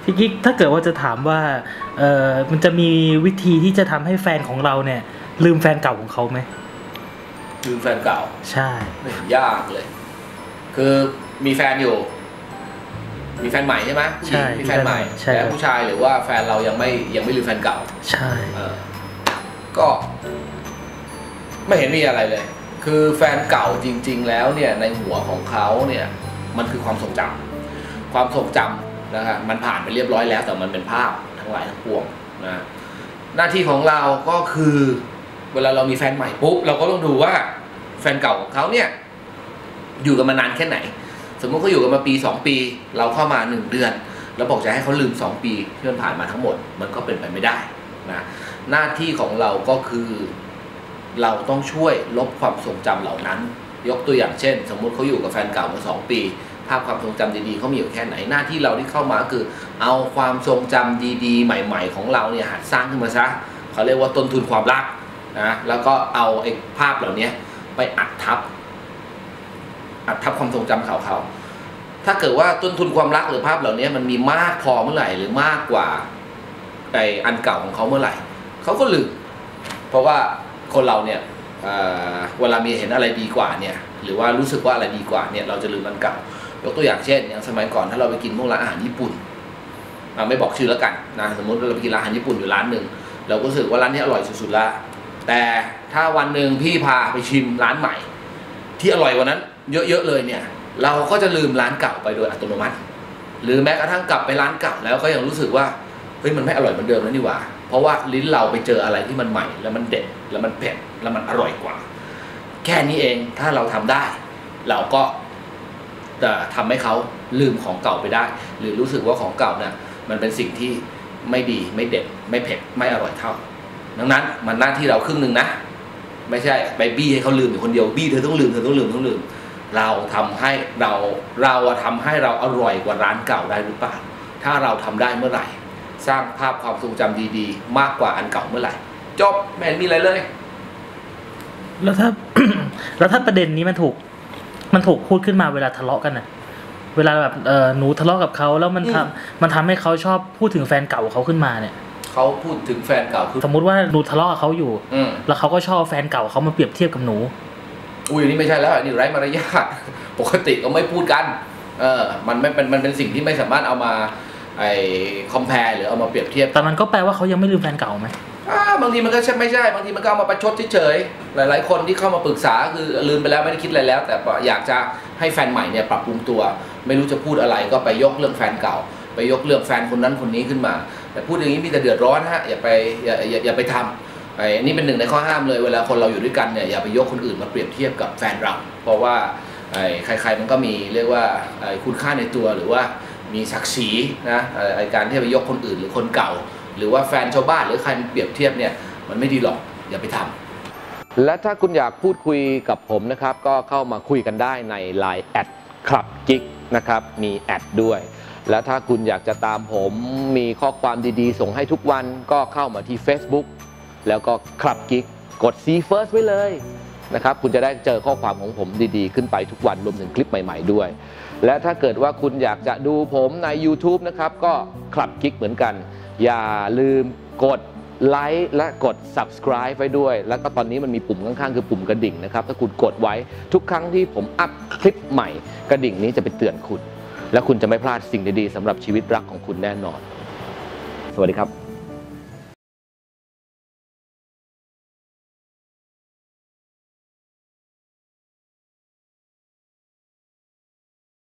พี่กิ๊กถ้าเกิดว่าจะถามว่ามันจะมีวิธีที่จะทำให้แฟนของเราเนี่ยลืมแฟนเก่าของเขาไหมลืมแฟนเก่าใช่ไม่ยากเลยคือมีแฟนอยู่มีแฟนใหม่ใช่ไหมผู้หญิงมีแฟนใหม่แล้วผู้ชายหรือว่าแฟนเรายังไม่ลืมแฟนเก่าใช่ก็ไม่เห็นมีอะไรเลยคือแฟนเก่าจริงๆแล้วเนี่ยในหัวของเขาเนี่ยมันคือความทรงจำนะครับมันผ่านไปเรียบร้อยแล้วแต่มันเป็นภาพทั้งหลายทั้งปวงนะหน้าที่ของเราก็คือเวลาเรามีแฟนใหม่ปุ๊บเราก็ต้องดูว่าแฟนเก่าของเขาเนี่ยอยู่กันมานานแค่ไหนสมมติเขาอยู่กันมาปี2 ปีเราเข้ามา1 เดือนแล้วบอกจะให้เขาลืม2 ปีที่มันผ่านมาทั้งหมดมันก็เป็นไปไม่ได้นะหน้าที่ของเราก็คือเราต้องช่วยลบความทรงจำเหล่านั้นยกตัวอย่างเช่นสมมุติเขาอยู่กับแฟนเก่ามา2 ปีภาพความทรงจำดีๆเขามีอยู่แค่ไหนหน้าที่เราที่เข้ามาคือเอาความทรงจำดีๆใหม่ๆของเราเนี่ยหัดสร้างขึ้นมาซะเขาเรียกว่าต้นทุนความรักนะแล้วก็เอาไอ้ภาพเหล่านี้ไปอัดทับความทรงจำเขาถ้าเกิดว่าต้นทุนความรักหรือภาพเหล่านี้มันมีมากพอเมื่อไหร่หรือมากกว่าไอ้อันเก่าของเขาเมื่อไหร่เขาก็ลืมเพราะว่าคนเราเนี่ยเวลามีเห็นอะไรดีกว่าเนี่ยหรือว่ารู้สึกว่าอะไรดีกว่าเนี่ยเราจะลืมอันเก่ายกตัวอย่างเช่นอย่างสมัยก่อนถ้าเราไปกินพวกร้านอาหารญี่ปุ่นไม่บอกชื่อแล้วกันนะสมมติเราไปกินร้านอาหารญี่ปุ่นอยู่ร้านหนึ่งเราก็รู้สึกว่าร้านนี้อร่อยสุดๆละแต่ถ้าวันหนึ่งพี่พาไปชิมร้านใหม่ที่อร่อยกว่านั้นเยอะๆเลยเนี่ยเราก็จะลืมร้านเก่าไปโดยอัตโนมัติหรือแม้กระทั่งกลับไปร้านเก่าแล้วก็ยังรู้สึกว่าเฮ้ยมันไม่อร่อยเหมือนเดิมแล้วนี่หว่าเพราะว่าลิ้นเราไปเจออะไรที่มันใหม่แล้วมันเด็ดแล้วมันเผ็ดแล้วมันอร่อยกว่าแค่นี้เองถ้าเราทำได้เราก็จะทำให้เขาลืมของเก่าไปได้หรือรู้สึกว่าของเก่าเนี่ยมันเป็นสิ่งที่ไม่ดีไม่เด็ดไม่เผ็ดไม่อร่อยเท่าดังนั้นมันหน้าที่เราครึ่งหนึ่งนะไม่ใช่ไปบี้ให้เขาลืมอยู่คนเดียวบี้เธอต้องลืมเราทำให้เราทำให้เราอร่อยกว่าร้านเก่าได้หรือเปล่าถ้าเราทำได้เมื่อไหร่สร้างภาพความทรงจำดีๆมากกว่าอันเก่าเมื่อไหร่จบไม่เห็นมีอะไรเลยแล้วถ้า แล้วถ้าประเด็นนี้มันถูกพูดขึ้นมาเวลาทะเลาะกันน่ะเวลาแบบหนูทะเลาะกับเขาแล้วมันทำให้เขาชอบพูดถึงแฟนเก่าเขาขึ้นมาเนี่ยเขาพูดถึงแฟนเก่าคือสมมุติว่าหนูทะเลาะกับเขาอยู่แล้วเขาก็ชอบแฟนเก่าเขามาเปรียบเทียบกับหนูอุ้ยนี่ไม่ใช่แล้วนี่ไร้มารยาทปกติก็ไม่พูดกันมันเป็นสิ่งที่ไม่สามารถเอามาคอมแพร์หรือเอามาเปรียบเทียบแต่มันก็แปลว่าเขายังไม่ลืมแฟนเก่าไหมบางทีมันก็ไม่ใช่บางทีมันก็เอามาประชดเฉยๆหลายๆคนที่เข้ามาปรึกษาคือลืมไปแล้วไม่ได้คิดอะไรแล้วแต่อยากจะให้แฟนใหม่เนี่ยปรับปรุงตัวไม่รู้จะพูดอะไรก็ไปยกเรื่องแฟนเก่าไปยกเรื่องแฟนคนนั้นคนนี้ขึ้นมาแต่พูดอย่างนี้มีแต่เดือดร้อนฮะอย่าไปทำอันนี้เป็นหนึ่งในข้อห้ามเลยเวลาคนเราอยู่ด้วยกันเนี่ยอย่าไปยกคนอื่นมาเปรียบเทียบกับแฟนเราเพราะว่าใครๆมันก็มีเรียกว่าคุณค่าในตัวหรือว่ามีศักดิ์ศรีนะการที่ไปยกคนอื่นหรือคนเก่าหรือว่าแฟนชาวบ้านหรือใครเปรียบเทียบเนี่ยมันไม่ดีหรอกอย่าไปทำและถ้าคุณอยากพูดคุยกับผมนะครับก็เข้ามาคุยกันได้ใน LINE แอดคลับกิ๊กนะครับมีแอดด้วยและถ้าคุณอยากจะตามผมมีข้อความดีๆส่งให้ทุกวันก็เข้ามาที่ Facebook แล้วก็คลับกิ๊กกด See First ไว้เลยนะครับคุณจะได้เจอข้อความของผมดีๆขึ้นไปทุกวันรวมถึงคลิปใหม่ๆด้วยและถ้าเกิดว่าคุณอยากจะดูผมใน YouTube นะครับก็คลับกิ๊กเหมือนกันอย่าลืมกดไลค์และกด Subscribe ไว้ด้วยแล้วก็ตอนนี้มันมีปุ่มข้างๆคือปุ่มกระดิ่งนะครับถ้าคุณกดไว้ทุกครั้งที่ผมอัพคลิปใหม่กระดิ่งนี้จะไปเตือนคุณและคุณจะไม่พลาดสิ่งดีๆสำหรับชีวิตรักของคุณแน่นอนสวัสดีครับ